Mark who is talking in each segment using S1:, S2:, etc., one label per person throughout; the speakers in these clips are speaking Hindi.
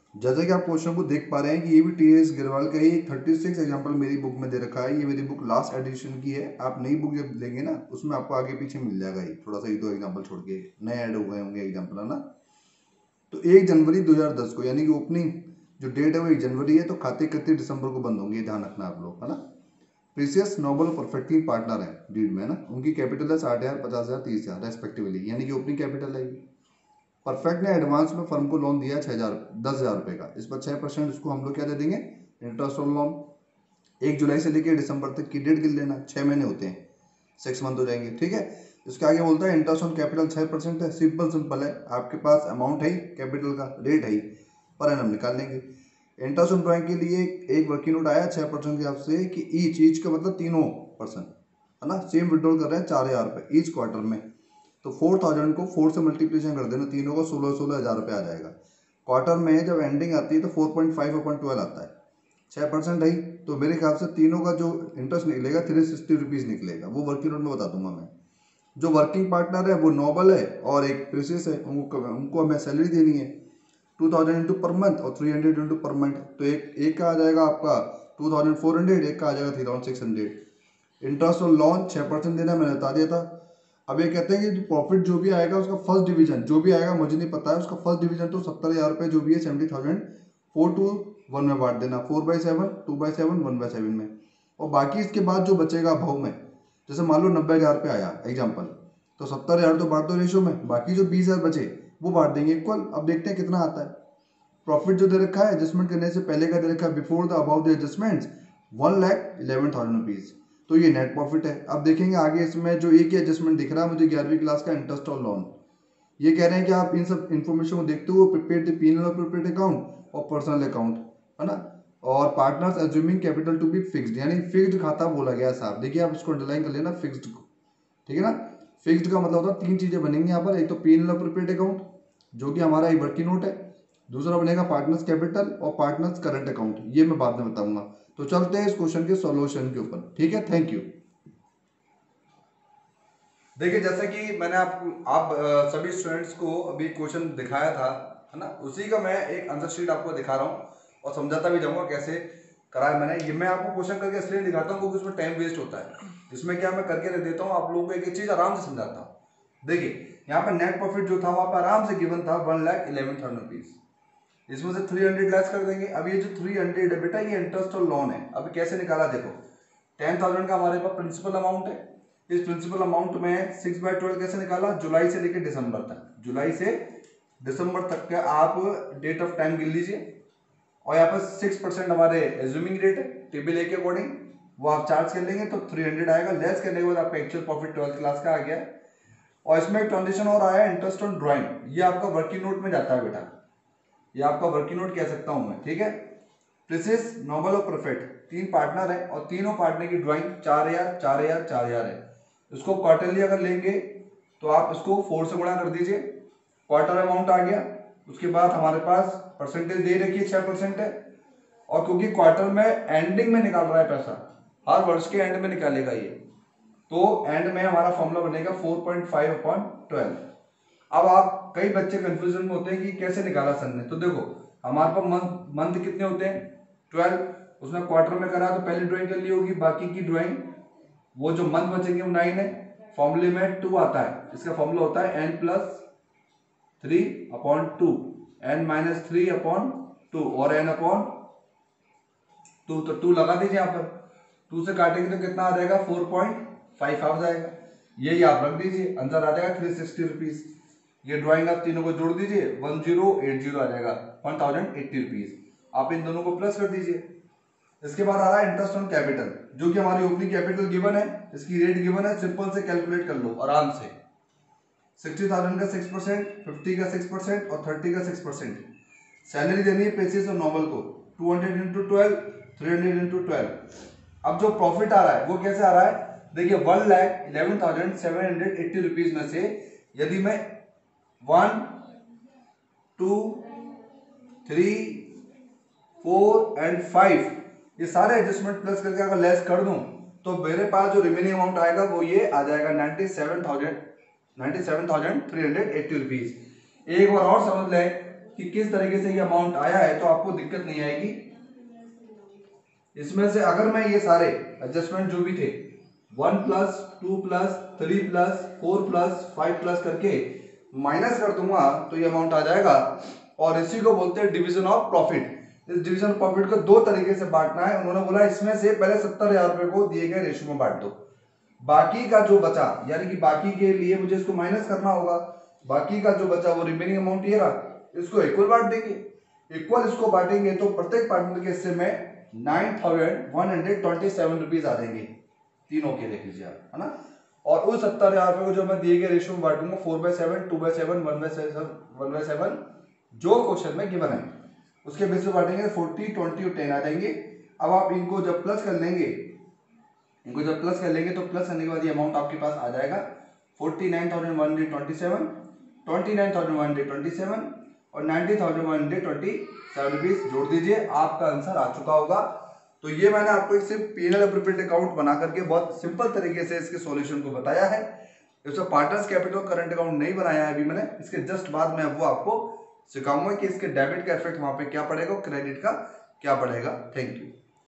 S1: जैसे कि आप क्वेश्चन को देख पा रहे हैं कि ये भी टीएस ग्रेवाल का ही 36 एग्जाम्पल मेरी बुक में दे रखा है। ये मेरी बुक लास्ट एडिशन की है। आप नई बुक जब लेंगे ना उसमें आपको आगे पीछे मिल जाएगा, ये थोड़ा सा 1-2 एग्जाम्पल छोड़ के नए ऐड हो गए होंगे एग्जाम्पल, है ना। तो 1 जनवरी 2010 को यानी कि ओपनिंग जो डेट है वो 1 जनवरी है, तो खाते 31 दिसंबर को बंद होंगे, ध्यान रखना आप लोग, है ना। प्रीसियस नोबल परफेक्टिंग पार्टनर है डीड में, है ना। उनकी कैपिटल है 60,000, 50,000, 30,000 रेस्पेक्टिवली, यानी कि ओपनिंग कैपिटल है। परफेक्ट ने एडवांस में फर्म को लोन दिया 10,000 रुपये का। इस पर 6% उसको हम लोग क्या दे देंगे, इंटरेस्ट ऑन लोन। 1 जुलाई से लेकर दिसंबर तक की डेट गिन लेना, 6 महीने होते हैं, 6 मंथ हो जाएंगे, ठीक है। इसके आगे बोलता है इंटरेस्ट ऑन कैपिटल 6% है। सिंपल है, आपके पास अमाउंट है कैपिटल का, रेट है, पर एनम निकाल लेंगे। इंटरेस्ट ऑन ड्राइंग के लिए एक वर्किंग नोट आया 6% के हिसाब से कि ईच का मतलब 3%, है ना। सेम विड्रॉल कर रहे हैं 4,000 रुपये ईच क्वार्टर में, तो 4,000 को 4 से मल्टीप्लिकेशन कर देना, तीनों को 16,000 रुपये आ जाएगा। क्वार्टर में जब एंडिंग आती है तो 4.5/12 आता है, 6% है। तो मेरे ख्याल से तीनों का जो इंटरेस्ट निकलेगा 360 रुपीज़ निकलेगा, वो वर्किंग नोट में बता दूंगा मैं। जो वर्किंग पार्टनर है वो नोबल है और एक प्रेसियस है, उनको हमें सैलरी देनी है 2,000 इंटू पर मंथ और 300 इंटू पर मंथ। तो एक का आ जाएगा आपका 2,400, एक का आ जाएगा 3,600। इंटरेस्ट और लोन 6% देना मैंने बता दिया था। अब ये कहते हैं कि प्रॉफिट जो भी आएगा उसका फर्स्ट डिवीजन जो भी आएगा, मुझे नहीं पता है उसका फर्स्ट डिवीजन, तो 70,000 रुपये जो भी है 70,000 4 to 1 में बांट देना, 4/7, 2/7, 1/7 में। और बाकी इसके बाद जो बचेगा भाव में, जैसे मान लो 90,000 रुपये आया एग्जाम्पल, तो 70,000 तो बांट दो रेशो में, बाकी जो 20,000 बचे वो बांट देंगे इक्वल। अब देखते हैं कितना आता है। प्रॉफिट जो दे रखा है एडजस्टमेंट करने से पहले का दे रखा है before the about the adjustments 1,11,000 rupees, तो ये नेट प्रॉफिट है। अब देखेंगे आगे इसमें जो एक ही एडजस्टमेंट दिख रहा है मुझे 11वीं क्लास का इंटरेस्ट और लोन, ये कह रहे हैं कि आप इन सब इन्फॉर्मेशन को देखते हुए प्रिपेयर द पीनल और प्रिपेयर अकाउंट और पर्सनल अकाउंट, है ना। और partners assuming capital to be fixed, यानी फिक्स्ड खाता बोला गया साहब, देखिए आप इसको अंडरलाइन कर लेना फिक्स्ड को, ठीक है ना। फिक्स्ड का मतलब होता है 3 चीजें बनेंगी यहाँ पर, एक तो पीनल और प्रिपेयर अकाउंट जो कि हमारा एक वर्किंग नोट है, दूसरा बनेगा पार्टनर्स कैपिटल और पार्टनर्स करंट अकाउंट, ये मैं बाद में बताऊंगा। तो चलते हैं इस क्वेश्चन के सॉल्यूशन के ऊपर, ठीक है, थैंक यू। देखिए जैसे कि मैंने आप सभी स्टूडेंट्स को अभी क्वेश्चन दिखाया था, है ना, उसी का मैं एक आंसर शीट आपको दिखा रहा हूँ और समझाता भी जाऊंगा कैसे कराया मैंने। ये मैं आपको क्वेश्चन करके इसलिए दिखाता हूँ क्योंकि उसमें टाइम वेस्ट होता है। इसमें क्या मैं करके रख देता हूँ, आप लोगों को एक एक चीज आराम से समझाता हूँ। देखिए यहाँ पर नेट प्रॉफिट जो था वहां पर आराम से गिवन था 1,11,000 रुपीज, इसमें से 300 लेस कर देंगे। अब ये जो 300 है बेटा ये इंटरेस्ट और लोन है। अब कैसे निकाला देखो, 10,000 का हमारे पास प्रिंसिपल अमाउंट है, इस प्रिंसिपल अमाउंट में 6/12 कैसे निकाला, जुलाई से लेकर दिसंबर तक, जुलाई से दिसंबर तक का आप डेट ऑफ टाइम गिन लीजिए। और यहाँ पर 6% हमारे एज्यूमिंग रेट है टेबल ए के अकॉर्डिंग, वो आप चार्ज कर लेंगे तो 300 आएगा। लेस करने के बाद आपका एक्चुअल प्रॉफिट 12th क्लास का आ गया। और इसमें एक ट्रांजेक्शन और आया इंटरेस्ट ऑन ड्राइंग, ये आपका वर्किंग नोट में जाता है बेटा, ये आपका वर्किंग नोट कह सकता हूं मैं, ठीक है। प्रिंसेस नोबल और परफेक्ट 3 पार्टनर है और तीनों पार्टनर की ड्राइंग 4,000 4,000 4,000 है। इसको क्वार्टरली अगर लेंगे तो आप इसको 4 से गुणा कर दीजिए, क्वार्टर अमाउंट आ गया। उसके बाद हमारे पास परसेंटेज दे रखी है 6% है, और क्योंकि क्वार्टर में एंडिंग में निकाल रहा है पैसा, हर वर्ष के एंड में निकालेगा ये, तो एंड में हमारा फॉर्मूला बनेगा 4.5/12। अब आप कई बच्चे कंफ्यूजन में होते हैं कि कैसे निकाला सर ने, तो देखो हमारे पास मंथ कितने होते हैं 12, उसमें क्वार्टर में करा तो पहली ड्राइंग कर ली होगी, बाकी की ड्राइंग वो जो मंथ बचेंगे वो 9 है। फॉर्मूले में 2 आता है, इसका फॉर्मूला होता है n+3/2, n-3/2 और n/2, तो 2 लगा दीजिए यहाँ पर, 2 से काटेंगे तो कितना आ जाएगा 4.5 आ जाएगा, यही आप रख दीजिए, आंसर आ जाएगा 360 रुपीज। ये ड्राइंग आप तीनों को जोड़ दीजिए 1080 आ जाएगा 1080 रुपीज, आप इन दोनों को प्लस कर दीजिए। इसके बाद आ रहा है इंटरेस्ट ऑन कैपिटल, जो कि हमारी ओपनिंग कैपिटल गिवन है, इसकी रेट गिवन है, सिंपल से कैलकुलेट कर लो आराम से। 60,000 का 6%, 50 का 6% और 30 का 6%। सैलरी देनी है पेसिस और नॉर्मल को 200 इंटू 12, 300 इंटू 12। अब जो प्रॉफिट आ रहा है वो कैसे आ रहा है, देखिए 1,11,780 रुपीज में से यदि मैं 1, 2, 3, 4 एंड 5 ये सारे एडजस्टमेंट प्लस करके अगर लेस कर दूं तो मेरे पास जो रिमेनिंग अमाउंट आएगा वो ये आ जाएगा 97,380 रुपीज। एक बार और समझ लें, कि किस तरीके से ये अमाउंट आया है तो आपको दिक्कत नहीं आएगी। इसमें से अगर मैं ये सारे एडजस्टमेंट जो भी थे 1 plus 2 plus 3 plus 4 plus 5 plus करके माइनस कर दूंगा तो ये अमाउंट आ जाएगा। और इसी को बोलते हैं डिवीजन ऑफ प्रॉफिट। इस डिवीजन ऑफ प्रॉफिट को दो तरीके से बांटना है। उन्होंने बोला इसमें से पहले 70,000 रुपए को दिए गए रेशियो में बांट दो, बाकी का जो बचा यानी कि बाकी के लिए मुझे इसको माइनस करना होगा, बाकी का जो बचा वो रिमेनिंग अमाउंट ये रहा, इसको इक्वल बांट देंगे। इक्वल इसको बांटेंगे तो प्रत्येक पार्टनर के हिस्से में 9,127 रुपीज आ जाएंगे तीनों के, देख लीजिए आप, है ना। और उस 70,000 रुपए को जो मैं दिए गए रेशियो में बांटूंगा 4/7, 2/7, 1/7 जो क्वेश्चन में गिवन है उसके बेस पे बांटेंगे 40, 20 और 10 आ जाएंगे। अब आप इनको जब प्लस कर लेंगे तो प्लस करने के बाद ये अमाउंट आपके पास आ जाएगा 49,127, 29,127 और 90,127 रुपीज जोड़ दीजिए, आपका आंसर आ चुका होगा। तो ये मैंने आपको सिर्फ P&L एप्रोप्रिएट अकाउंट बना करके बहुत सिंपल तरीके से इसके सॉल्यूशन को बताया है। इसमें पार्टनर्स कैपिटल करंट अकाउंट नहीं बनाया है अभी मैंने, इसके जस्ट बाद में वो आपको सिखाऊंगा कि इसके डेबिट का इफेक्ट वहां पे क्या पड़ेगा, क्रेडिट का क्या पड़ेगा। Thank you.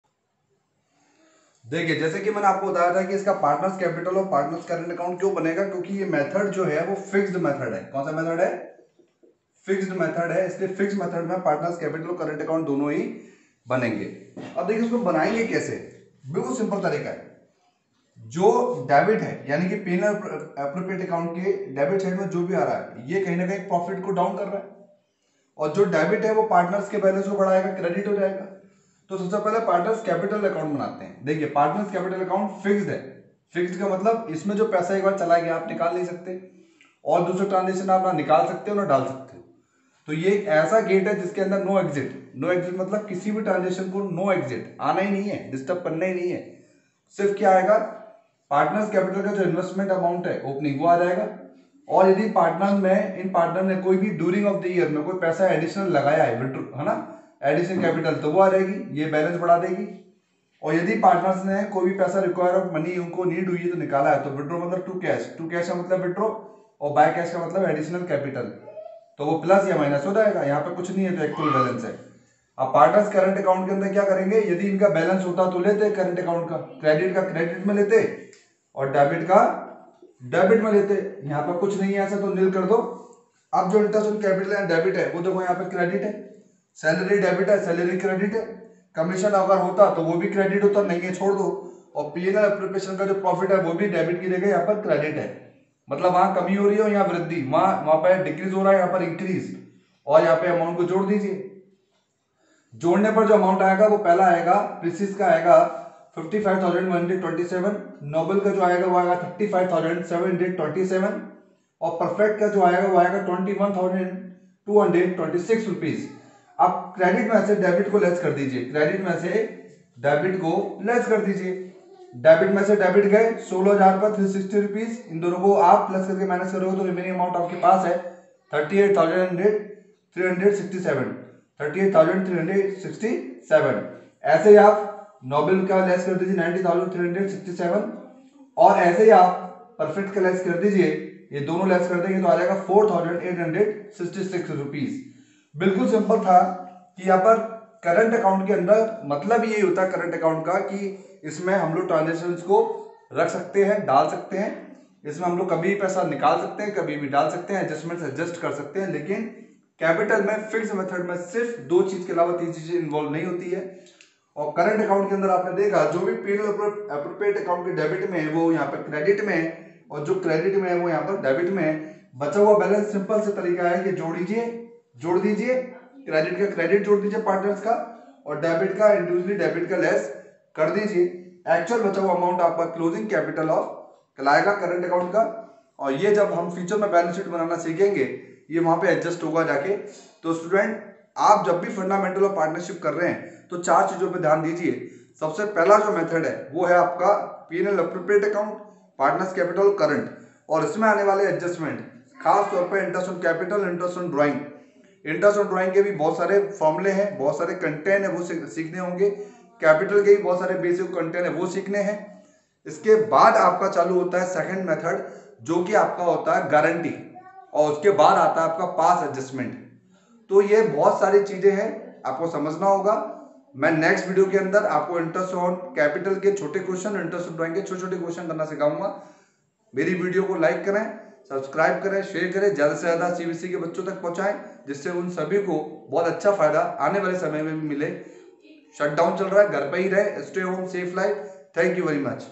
S1: देखिए जैसे कि मैंने आपको बताया था कि इसका पार्टनर्स कैपिटल और पार्टनर्स करंट अकाउंट क्यों बनेगा, क्योंकि ये मेथड जो है वो फिक्स्ड मेथड है। कौन सा मेथड है? फिक्स्ड मेथड है। इसलिए फिक्स्ड मेथड में पार्टनर्स कैपिटल और करंट अकाउंट दोनों ही बनेंगे। अब देखिए इसको बनाएंगे कैसे, बिल्कुल सिंपल तरीका है। जो डेबिट है यानी कि P&L एप्रोप्रिएट अकाउंट के डेबिट साइड में जो भी आ रहा है ये कहीं ना कहीं प्रॉफिट को डाउन कर रहा है, और जो डेबिट है वो पार्टनर्स के बैलेंस को बढ़ाएगा, क्रेडिट हो जाएगा। तो सबसे पहले पार्टनर्स कैपिटल अकाउंट बनाते हैं। देखिए पार्टनर्स कैपिटल अकाउंट फिक्स्ड है। फिक्स्ड का मतलब इसमें जो पैसा एक बार चला गया आप निकाल नहीं सकते, और दूसरे ट्रांजेक्शन आप ना निकाल सकते हो ना डाल सकते हो। तो ये एक ऐसा गेट है जिसके अंदर नो एग्जिट। नो एग्जिट मतलब किसी भी ट्रांजेक्शन को नो एग्जिट, आना ही नहीं है, डिस्टर्ब करना ही नहीं है। सिर्फ क्या आएगा, पार्टनर्स कैपिटल का जो इन्वेस्टमेंट अमाउंट है ओपनिंग वो आ जाएगा, और यदि इन पार्टनर ने कोई भी ड्यूरिंग ऑफ द ईयर में कोई पैसा एडिशनल लगाया है, विड्रॉ है ना, एडिशनल कैपिटल, तो वो आ जाएगी, ये बैलेंस बढ़ा देगी। और यदि पार्टनर्स ने कोई भी पैसा रिक्वायर ऑफ मनी उनको नीड हुई है तो निकाला है, तो विड्रॉ मतलब टू कैश का मतलब विड्रॉ, और बाय कैश का मतलब एडिशनल कैपिटल, तो वो प्लस या माइनस हो जाएगा। यहाँ पे कुछ नहीं है तो इक्वल बैलेंस है। अब पार्टनर्स करंट अकाउंट के अंदर क्या करेंगे, यदि इनका बैलेंस होता तो लेते करंट अकाउंट का क्रेडिट में लेते और डेबिट का डेबिट में लेते। यहाँ पर कुछ नहीं है ऐसा तो नील कर दो। अब जो इंटरेस्ट कैपिटल है डेबिट है वो देखो यहाँ पे क्रेडिट है, सैलरी डेबिट है, सैलरी क्रेडिट है, कमीशन अगर होता तो वो भी क्रेडिट होता, नहीं है छोड़ दो। और P&L एप्रोप्रिएशन का जो प्रॉफिट है वो भी डेबिट की जगह यहाँ पर क्रेडिट है, मतलब वहां कमी हो रही है यहाँ वृद्धि, वहां पर डिक्रीज हो रहा है, यहाँ पर इंक्रीज, और यहाँ पे अमाउंट को जोड़ दीजिए। जोड़ने पर जो अमाउंट आएगा वो पहला आएगा, प्रीसिस का आएगा 55,127, नोबल का जो आएगा वो आएगा 35,727, और परफेक्ट का जो आएगा वो आएगा 21,226 रुपीज। अब क्रेडिट में से डेबिट को लेस कर दीजिए, क्रेडिट में से डेबिट को लेस कर दीजिए। डेबिट में से डेबिट गए 16,000 पर 360 रुपीज, इन दोनों को आप प्लस करके माइनस करोगे तो रिमेनिंग अमाउंट आपके पास है 38,367। ऐसे ही आप नोबेल का लेस कर दीजिए 90,367, और ऐसे ही आप परफेक्ट का लेस कर दीजिए, ये दोनों लेस कर देंगे तो आ जाएगा 4,866 रुपीज। बिल्कुल सिंपल था कि यहाँ पर करंट अकाउंट के अंदर मतलब यही होता है करंट अकाउंट का कि इसमें हम लोग ट्रांजेक्शन्स को रख सकते हैं, डाल सकते हैं, इसमें हम लोग कभी भी पैसा निकाल सकते हैं, कभी भी डाल सकते हैं, एडजस्टमेंट एडजस्ट कर सकते हैं। लेकिन कैपिटल में फिक्स मेथड में सिर्फ दो चीज के अलावा तीन चीजें इन्वॉल्व नहीं होती है। और करंट अकाउंट के अंदर आपने देखा जो भी P&L एप्रोप्रिएट अकाउंट के डेबिट में है वो यहाँ पर क्रेडिट में है, और जो क्रेडिट में है वो यहाँ पर डेबिट में है। बचा हुआ बैलेंस सिंपल से तरीका है कि जोड़ दीजिए, क्रेडिट का क्रेडिट जोड़ दीजिए पार्टनर्स का, और डेबिट का इंडिविजुअली डेबिट का लेस कर दीजिए। एक्चुअल बचा हुआ अमाउंट आपका क्लोजिंग कैपिटल ऑफ कहलाएगा करंट अकाउंट का। और ये जब हम फ्यूचर में बैलेंस शीट बनाना सीखेंगे ये वहां पे एडजस्ट होगा जाके। तो स्टूडेंट आप जब भी फंडामेंटल ऑफ पार्टनरशिप कर रहे हैं तो चार चीजों पे ध्यान दीजिए। सबसे पहला जो मेथड है वो है आपका P&L appropriate account, partners capital, current, और इसमें आने वाले एडजस्टमेंट खास तौर पर interest on capital, interest on drawing. Interest on drawing के भी बहुत सारे फॉर्मूले हैं, बहुत सारे कंटेंट है वो सीखने होंगे। कैपिटल के भी बहुत सारे बेसिक कंटेंट है वो सीखने हैं। इसके बाद आपका चालू होता है सेकंड मेथड जो कि आपका होता है गारंटी, और उसके बाद आता है आपका पास एडजस्टमेंट। तो ये बहुत सारी चीजें हैं, आपको समझना होगा। मैं नेक्स्ट वीडियो के अंदर आपको इंटरेस्ट ऑन कैपिटल के छोटे क्वेश्चन, इंटरेस्ट ऑन ड्राइंग के छोटे छोटे क्वेश्चन करना सिखाऊंगा। मेरी वीडियो को लाइक करें, सब्सक्राइब करें, शेयर करें, ज्यादा से ज्यादा सीबीएसई के बच्चों तक पहुंचाएं, जिससे उन सभी को बहुत अच्छा फायदा आने वाले समय में भी मिले। शटडाउन चल रहा है, घर पे ही रहे, stay home, safe life. Thank you very much.